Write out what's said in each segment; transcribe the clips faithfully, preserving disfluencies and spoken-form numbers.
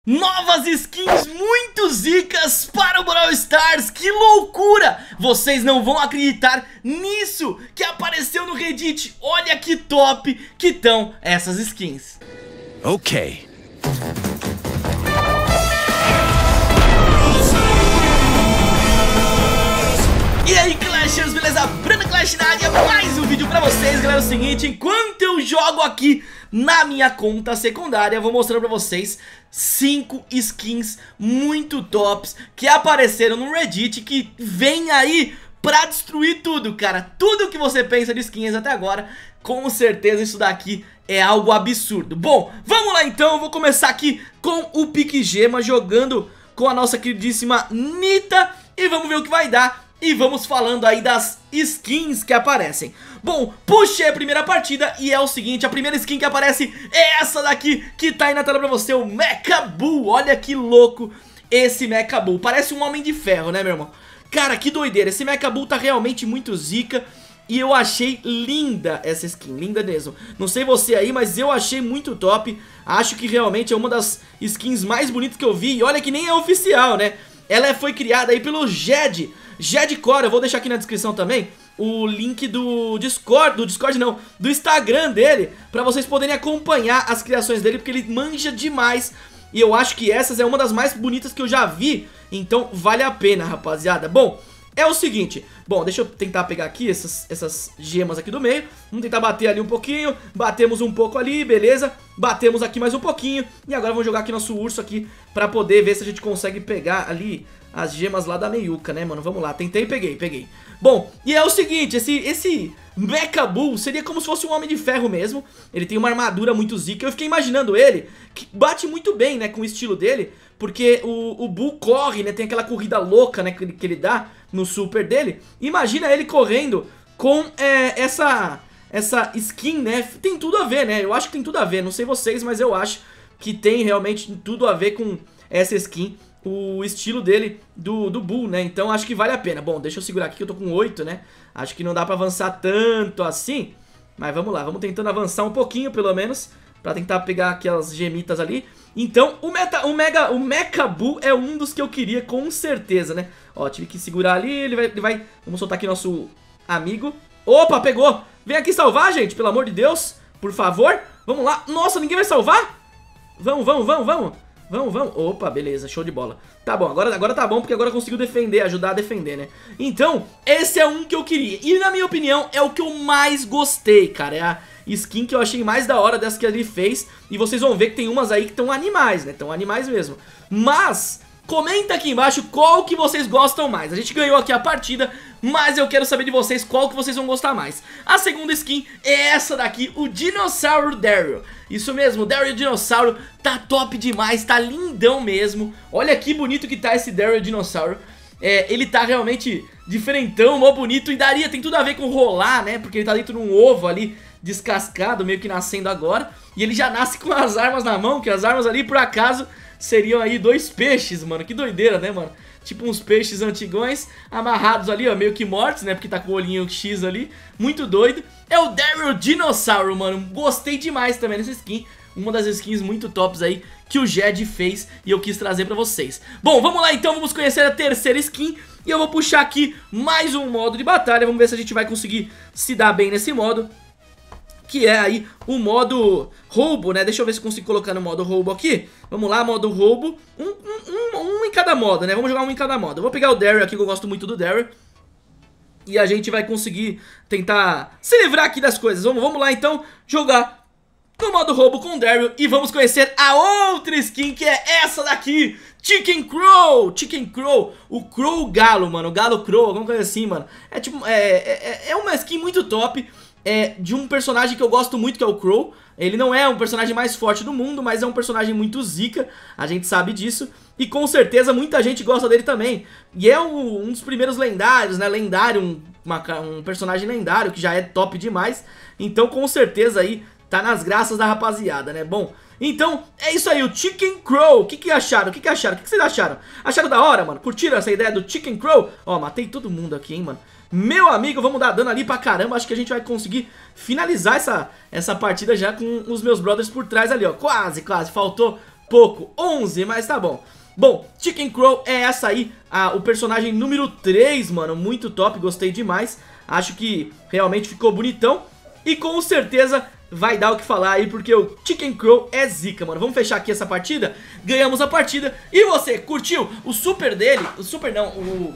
Novas skins muito zicas para o Brawl Stars, que loucura! Vocês não vão acreditar nisso que apareceu no Reddit. Olha que top que estão essas skins. Ok. E aí, Clashers, beleza? Bruna Clash na área, mais um vídeo pra vocês, galera. É o seguinte, enquanto eu jogo aqui na minha conta secundária, eu vou mostrar pra vocês cinco skins muito tops que apareceram no Reddit, que vem aí pra destruir tudo, cara. Tudo que você pensa de skins até agora, com certeza isso daqui é algo absurdo. Bom, vamos lá então, eu vou começar aqui com o Pique Gema, jogando com a nossa queridíssima Nita, e vamos ver o que vai dar. E vamos falando aí das skins que aparecem. Bom, puxei a primeira partida e é o seguinte, a primeira skin que aparece é essa daqui que tá aí na tela pra você, o Mecha Bull. Olha que louco esse Mecha Bull, parece um homem de ferro, né, meu irmão? Cara, que doideira, esse Mecha Bull tá realmente muito zica. E eu achei linda essa skin, linda mesmo. Não sei você aí, mas eu achei muito top. Acho que realmente é uma das skins mais bonitas que eu vi. E olha que nem é oficial, né? Ela foi criada aí pelo Jed Jedcore, eu vou deixar aqui na descrição também o link do Discord, do Discord não, do Instagram dele, pra vocês poderem acompanhar as criações dele, porque ele manja demais. E eu acho que essas é uma das mais bonitas que eu já vi, então vale a pena, rapaziada. Bom, é o seguinte, bom, deixa eu tentar pegar aqui essas, essas gemas aqui do meio. Vamos tentar bater ali um pouquinho, batemos um pouco ali, beleza. Batemos aqui mais um pouquinho. E agora vamos jogar aqui nosso urso aqui pra poder ver se a gente consegue pegar ali as gemas lá da meiuca, né, mano? Vamos lá, tentei e peguei, peguei. Bom, e é o seguinte, esse, esse Mecha Bull seria como se fosse um homem de ferro mesmo. Ele tem uma armadura muito zica. Eu fiquei imaginando ele, que bate muito bem, né, com o estilo dele, porque o, o Bull corre, né, tem aquela corrida louca, né, que ele, que ele dá no super dele. Imagina ele correndo com é, essa, essa skin, né, tem tudo a ver, né, eu acho que tem tudo a ver, não sei vocês, mas eu acho que tem realmente tudo a ver com essa skin, o estilo dele do, do Bull, né? Então acho que vale a pena. Bom, deixa eu segurar aqui que eu tô com oito, né? Acho que não dá pra avançar tanto assim, mas vamos lá, vamos tentando avançar um pouquinho pelo menos, pra tentar pegar aquelas gemitas ali. Então o, meta, o, Mega, o Mecha Bull é um dos que eu queria com certeza, né? Ó, tive que segurar ali, ele vai, ele vai... Vamos soltar aqui nosso amigo. Opa, pegou! Vem aqui salvar, gente, pelo amor de Deus, por favor. Vamos lá. Nossa, ninguém vai salvar? Vamos, vamos, vamos, vamos. Vamos, vamos. Opa, beleza, show de bola. Tá bom, agora, agora tá bom, porque agora conseguiu defender, ajudar a defender, né? Então, esse é um que eu queria. E na minha opinião, é o que eu mais gostei, cara. É a skin que eu achei mais da hora dessa que ele fez. E vocês vão ver que tem umas aí que estão animais, né? Estão animais mesmo. Mas comenta aqui embaixo qual que vocês gostam mais. A gente ganhou aqui a partida, mas eu quero saber de vocês qual que vocês vão gostar mais. A segunda skin é essa daqui, o Dinossauro Daryl. Isso mesmo, o Daryl Dinossauro tá top demais, tá lindão mesmo. Olha que bonito que tá esse Daryl Dinossauro. É, ele tá realmente diferentão, mó bonito. E daria, tem tudo a ver com rolar, né? Porque ele tá dentro de um ovo ali, descascado, meio que nascendo agora. E ele já nasce com as armas na mão, que as armas ali, por acaso, seriam aí dois peixes, mano. Que doideira, né, mano? Tipo uns peixes antigões, amarrados ali, ó, meio que mortos, né? Porque tá com o olhinho X ali, muito doido. É o Daryl Dinossauro, mano. Gostei demais também dessa skin. Uma das skins muito tops aí que o Jed fez e eu quis trazer pra vocês. Bom, vamos lá então, vamos conhecer a terceira skin. E eu vou puxar aqui mais um modo de batalha. Vamos ver se a gente vai conseguir se dar bem nesse modo, que é aí o modo roubo, né? Deixa eu ver se eu consigo colocar no modo roubo aqui. Vamos lá, modo roubo. Um, um, um, um em cada modo, né? Vamos jogar um em cada modo. Eu vou pegar o Daryl aqui, que eu gosto muito do Daryl. E a gente vai conseguir tentar se livrar aqui das coisas. Vamos, vamos lá, então, jogar no modo roubo com o Daryl. E vamos conhecer a outra skin, que é essa daqui. Chicken Crow, Chicken Crow, o Crow Galo, mano. O Galo Crow, alguma coisa assim, mano. É tipo, é, é, é uma skin muito top. É de um personagem que eu gosto muito, que é o Crow. Ele não é um personagem mais forte do mundo, mas é um personagem muito zica, a gente sabe disso. E com certeza muita gente gosta dele também. E é um, um dos primeiros lendários, né, lendário, um, uma, um personagem lendário que já é top demais. Então com certeza aí tá nas graças da rapaziada, né. Bom, então é isso aí, o Chicken Crow. O que que acharam? O que que acharam? O que que vocês acharam? Acharam da hora, mano? Curtiram essa ideia do Chicken Crow? Ó, matei todo mundo aqui, hein, mano. Meu amigo, vamos dar dano ali pra caramba. Acho que a gente vai conseguir finalizar essa, essa partida já com os meus brothers por trás ali, ó. Quase, quase, faltou pouco, onze, mas tá bom. Bom, Chicken Crow é essa aí, a, o personagem número três, mano, muito top, gostei demais. Acho que realmente ficou bonitão e com certeza vai dar o que falar aí, porque o Chicken Crow é zica, mano. Vamos fechar aqui essa partida, ganhamos a partida. E você, curtiu o super dele, o super não, o...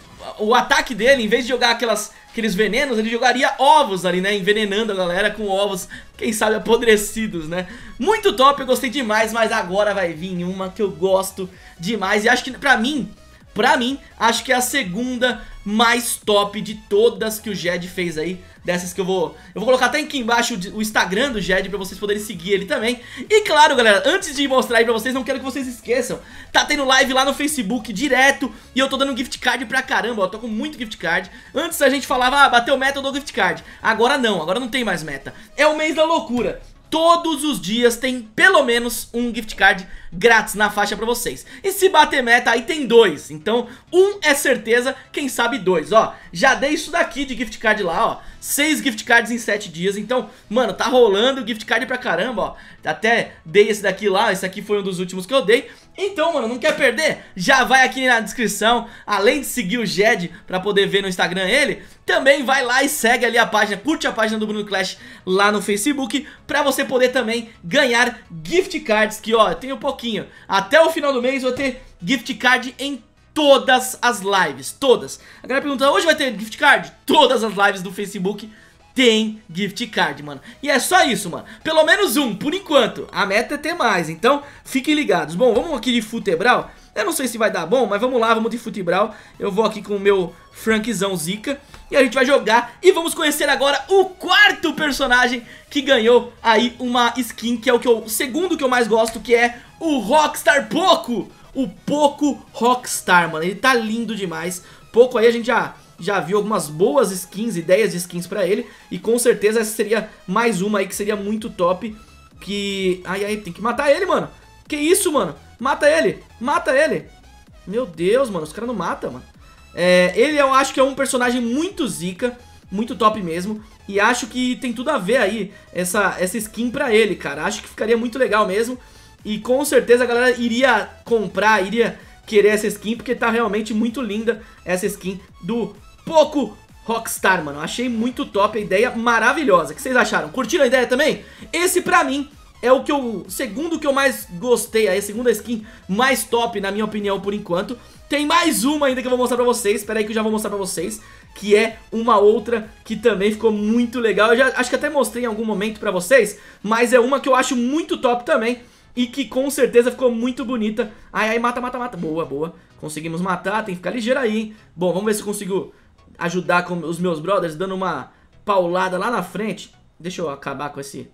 O ataque dele, em vez de jogar aquelas, aqueles venenos, ele jogaria ovos ali, né? Envenenando a galera com ovos, quem sabe apodrecidos, né? Muito top, eu gostei demais, mas agora vai vir uma que eu gosto demais. E acho que pra mim, pra mim, acho que é a segunda mais top de todas que o Jed fez aí. Dessas que eu vou... Eu vou colocar até aqui embaixo o Instagram do Jed pra vocês poderem seguir ele também. E claro, galera, antes de mostrar aí pra vocês, não quero que vocês esqueçam, tá tendo live lá no Facebook direto e eu tô dando gift card pra caramba, ó, tô com muito gift card. Antes a gente falava, ah, bateu meta, eu dou gift card. Agora não, agora não tem mais meta. É o mês da loucura. Todos os dias tem pelo menos um gift card grátis na faixa pra vocês. E se bater meta, aí tem dois. Então, um é certeza, quem sabe dois. Ó, já dei isso daqui de gift card lá, ó. Seis gift cards em sete dias. Então, mano, tá rolando gift card pra caramba, ó. Até dei esse daqui lá, esse aqui foi um dos últimos que eu dei. Então, mano, não quer perder? Já vai aqui na descrição, além de seguir o Jed pra poder ver no Instagram ele, também vai lá e segue ali a página, curte a página do Bruno Clash lá no Facebook, pra você poder também ganhar gift cards, que ó, eu tenho pouquinho. Até o final do mês eu vou ter gift card em todas as lives, todas. A galera pergunta, hoje vai ter gift card? Todas as lives do Facebook tem gift card, mano. E é só isso, mano. Pelo menos um, por enquanto. A meta é ter mais, então fiquem ligados. Bom, vamos aqui de futebral. Eu não sei se vai dar bom, mas vamos lá, vamos de futebral. Eu vou aqui com o meu Frankzão Zica e a gente vai jogar. E vamos conhecer agora o quarto personagem que ganhou aí uma skin, que é o, que eu, o segundo que eu mais gosto, que é o Rockstar Poco. O Poco Rockstar, mano. Ele tá lindo demais. Poco aí a gente já... Já viu algumas boas skins, ideias de skins pra ele. E com certeza essa seria mais uma aí que seria muito top. Que... Ai, ai, tem que matar ele, mano. Que isso, mano? Mata ele, mata ele. Meu Deus, mano, os caras não matam, mano. é, Ele eu acho que é um personagem muito zica, muito top mesmo. E acho que tem tudo a ver aí essa, essa skin pra ele, cara. Acho que ficaria muito legal mesmo. E com certeza a galera iria comprar, iria querer essa skin, porque tá realmente muito linda essa skin do Poco Rockstar, mano. Achei muito top, a ideia maravilhosa. O que vocês acharam? Curtiram a ideia também? Esse pra mim é o que eu, segundo que eu mais gostei, a segunda skin mais top na minha opinião por enquanto. Tem mais uma ainda que eu vou mostrar pra vocês, espera aí que eu já vou mostrar pra vocês, que é uma outra que também ficou muito legal. Eu já acho que até mostrei em algum momento pra vocês, mas é uma que eu acho muito top também e que com certeza ficou muito bonita. Ai, ai, mata, mata, mata. Boa, boa. Conseguimos matar, tem que ficar ligeiro aí, hein? Bom, vamos ver se eu consigo ajudar com os meus brothers, dando uma paulada lá na frente. Deixa eu acabar com esse,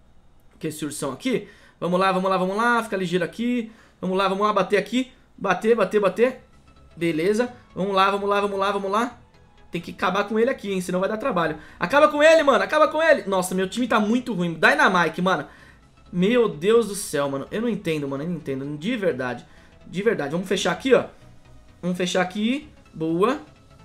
com esse ursão aqui. Vamos lá, vamos lá, vamos lá. Fica ligeiro aqui. Vamos lá, vamos lá, bater aqui. Bater, bater, bater. Beleza. Vamos lá, vamos lá, vamos lá, vamos lá. Tem que acabar com ele aqui, hein? Senão vai dar trabalho. Acaba com ele, mano. Acaba com ele. Nossa, meu time tá muito ruim. Dynamite, mano. Meu Deus do céu, mano. Eu não entendo, mano. Eu não entendo. De verdade. De verdade. Vamos fechar aqui, ó. Vamos fechar aqui. Boa.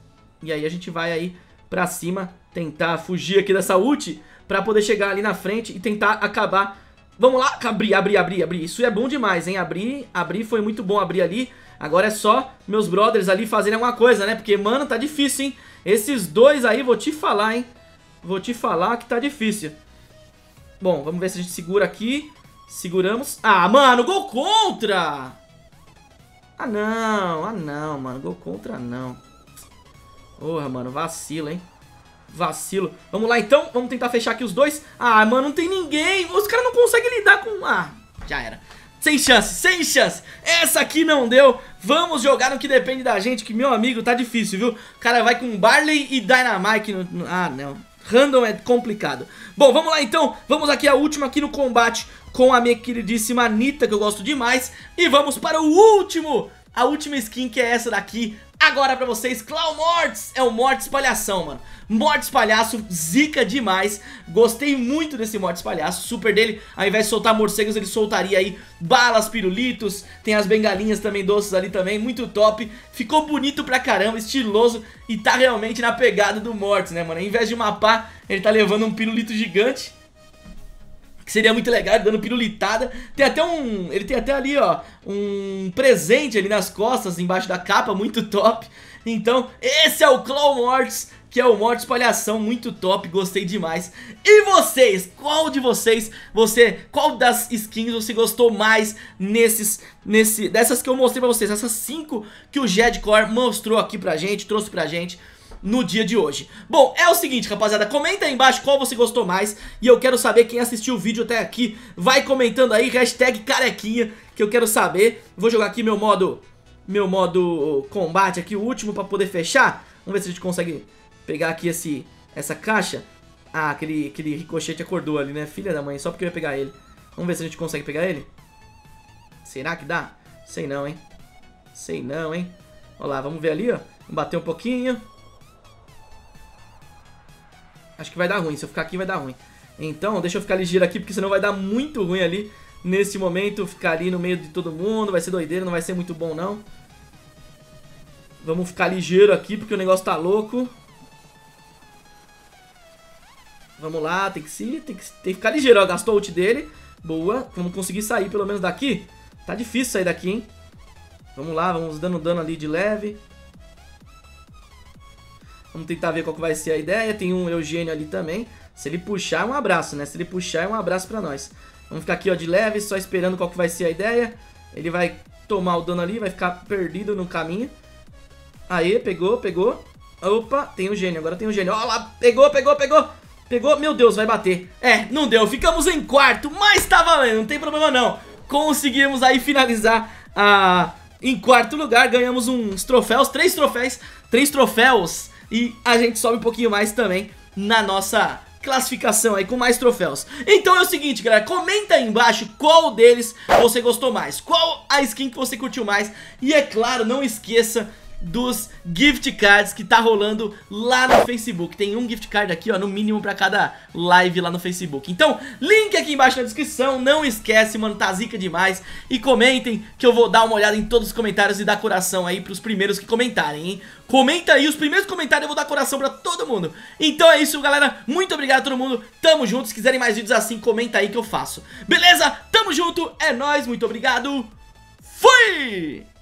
E aí a gente vai aí pra cima. Tentar fugir aqui dessa ult. Pra poder chegar ali na frente e tentar acabar. Vamos lá. Abrir, abrir, abrir, abrir. Isso é bom demais, hein? Abrir, abrir. Foi muito bom abrir ali. Agora é só meus brothers ali fazerem alguma coisa, né? Porque, mano, tá difícil, hein? Esses dois aí, vou te falar, hein? Vou te falar que tá difícil. Bom, vamos ver se a gente segura aqui. Seguramos. Ah, mano, gol contra! Ah, não. Ah, não, mano. Gol contra, não. Porra, mano, vacilo, hein? Vacilo. Vamos lá, então. Vamos tentar fechar aqui os dois. Ah, mano, não tem ninguém. Os caras não conseguem lidar com... Ah, já era. Sem chance, sem chance. Essa aqui não deu. Vamos jogar no que depende da gente, que, meu amigo, tá difícil, viu? O cara vai com Barley e Dynamite. No... no... Ah, não. Random é complicado. Bom, vamos lá, então. Vamos aqui a última aqui no combate com a minha queridíssima Anitta, que eu gosto demais. E vamos para o último. A última skin, que é essa daqui. Agora pra vocês, Clown Mortis. É o Mortis Palhação, mano. Mortis Palhaço, zica demais. Gostei muito desse Mortis Palhaço. Super dele, ao invés de soltar morcegos, ele soltaria aí balas, pirulitos. Tem as bengalinhas também doces ali também, muito top. Ficou bonito pra caramba, estiloso. E tá realmente na pegada do Mortis, né, mano? Ao invés de mapar, ele tá levando um pirulito gigante. que seria muito legal, dando pirulitada. Tem até um... Ele tem até ali, ó, um presente ali nas costas, embaixo da capa, muito top. Então, esse é o Claw Mortis, que é o Mortis Palhação, muito top, gostei demais. E vocês, qual de vocês, você, qual das skins você gostou mais nesses, nesse, dessas que eu mostrei pra vocês, essas cinco que o Jedcore mostrou aqui pra gente, trouxe pra gente no dia de hoje. Bom, é o seguinte, rapaziada, comenta aí embaixo qual você gostou mais. E eu quero saber, quem assistiu o vídeo até aqui, vai comentando aí, hashtag carequinha, que eu quero saber. Vou jogar aqui meu modo, meu modo combate aqui, o último, pra poder fechar. Vamos ver se a gente consegue pegar aqui esse, essa caixa. Ah, aquele, aquele ricochete acordou ali, né? Filha da mãe, só porque eu ia pegar ele. Vamos ver se a gente consegue pegar ele. Será que dá? Sei não, hein? Sei não, hein? Olha lá, vamos ver ali, ó. Vamos bater um pouquinho. Acho que vai dar ruim, se eu ficar aqui vai dar ruim. Então, deixa eu ficar ligeiro aqui, porque senão vai dar muito ruim ali. Nesse momento, ficar ali no meio de todo mundo. Vai ser doideira, não vai ser muito bom não. Vamos ficar ligeiro aqui, porque o negócio tá louco. Vamos lá, tem que, se, tem que, tem que ficar ligeiro, ó, gastou o ult dele. Boa, vamos conseguir sair pelo menos daqui. Tá difícil sair daqui, hein. Vamos lá, vamos dando dano ali de leve. Vamos tentar ver qual que vai ser a ideia. Tem um Eugênio ali também. Se ele puxar é um abraço, né, se ele puxar é um abraço pra nós. Vamos ficar aqui, ó, de leve, só esperando qual que vai ser a ideia. Ele vai tomar o dano ali, vai ficar perdido no caminho. Aê, pegou, pegou. Opa, tem o gênio, agora tem o gênio. Ó lá, pegou, pegou, pegou. Pegou, meu Deus, vai bater. É, não deu, ficamos em quarto, mas tá valendo, não tem problema não. Conseguimos aí finalizar a... em quarto lugar, ganhamos uns troféus, três troféus, três troféus. E a gente sobe um pouquinho mais também na nossa classificação aí com mais troféus. Então é o seguinte, galera, comenta aí embaixo qual deles você gostou mais, qual a skin que você curtiu mais. E é claro, não esqueça dos gift cards que tá rolando lá no Facebook. Tem um gift card aqui, ó, no mínimo pra cada live lá no Facebook. Então, link aqui embaixo na descrição. Não esquece, mano, tá zica demais. E comentem que eu vou dar uma olhada em todos os comentários e dar coração aí pros primeiros que comentarem, hein? Comenta aí, os primeiros comentários eu vou dar coração pra todo mundo. Então é isso, galera, muito obrigado a todo mundo. Tamo junto, se quiserem mais vídeos assim, comenta aí que eu faço. Beleza? Tamo junto, é nóis, muito obrigado. Fui!